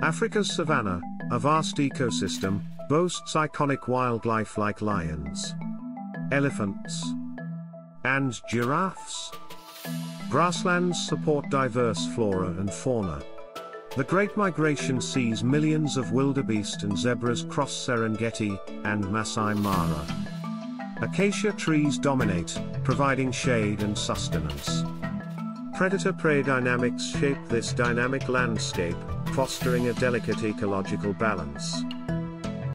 Africa's Savannah, a vast ecosystem, boasts iconic wildlife like lions, elephants, and giraffes. Grasslands support diverse flora and fauna. The Great Migration sees millions of wildebeest and zebras cross Serengeti and Masai Mara. Acacia trees dominate, providing shade and sustenance. Predator-prey dynamics shape this dynamic landscape, fostering a delicate ecological balance.